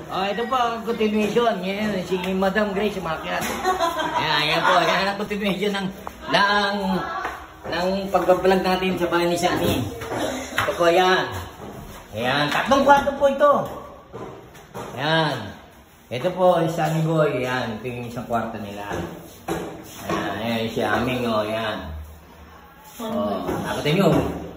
Oh, ito po ang continuation. Yan, si Madam Grace umakyat. Ayan po. Yan ang continuation ng pagbablog natin sa bahay ni Sunny. Ito po yan. Ayan, 3 kwarto po ito. Ayan. Ito po, Sunny Boy. Ayan, ito yung isang kwarto nila. Ayan, si Aming, o, ayan. O, nakutin nyo.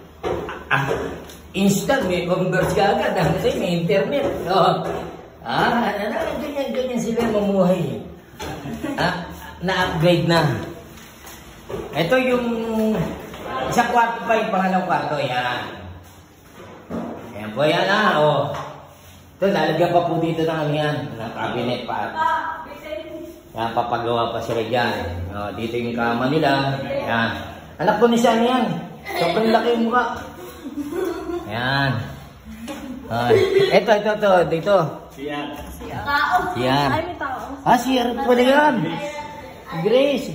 Instant, may converse ka agad. Kasi may internet. O, ganyan sila mamuhay. Na-upgrade na. Ito yung isang kwarto pa, yung pangalawang kwarto. Ayan. Ayan po, yan o. Ito, lalagyan pa po dito ng yan, ng cabinet pa. Yan, papagawa pa sila dyan. Dito yung kama nila. Yan. Anak ko ni Sunny yan. Sobrang laki yung mukha. Yan. Ito. Dito. Siyar. Tao. Siyar. Ay, may tao. Siyar pala yan. Grace.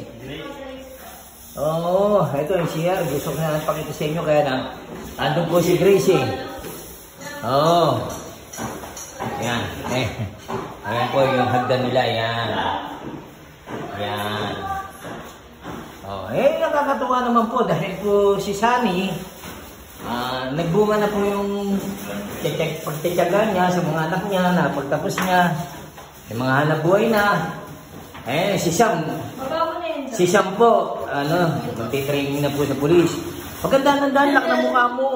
Oo, ito yung siyar. Gusto ko na pakita sa inyo. Kaya na, andun po si Grace eh. Oo. Yan. Ayan po yung hagdan nila. Yan. Yan. Nakakatuwa naman po dahil po si Sunny, nagbunga na po yung pagtityaga niya sa mga anak niya na pagtapos niya, yung mga hanap buhay na. Si Sam po, magtitraining na po sa pulis. Pagkanda ng danlak na mukha mo.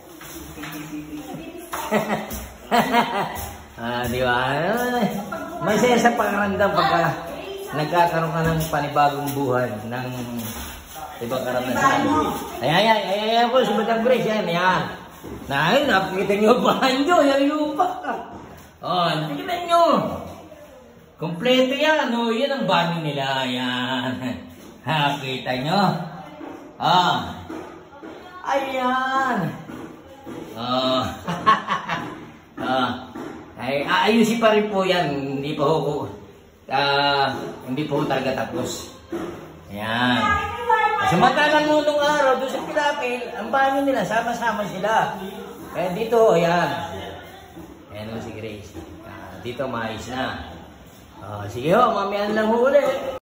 Di ba? Masaya sa pangarandam pagka nagkakaroon ka ng panibagong buhay ng ibang karanasan. Ayan po, si Madam Grace, ayan. Napakita nyo ba nyo? Yan lupa ka. Tignan nyo. Kompleto yan. Yan ang bahay nila. Ayan. Kita nyo? Ayan. Ayusin pa rin po yan. Hindi po talaga tapos. Ayan. Samantalang nung araw, doon sa Pilapil, ang bahay nila, sama-sama sila. Kaya dito, ayan. Ayan si Grace. Dito, maayos na. Sige ho, mamihan lang huli.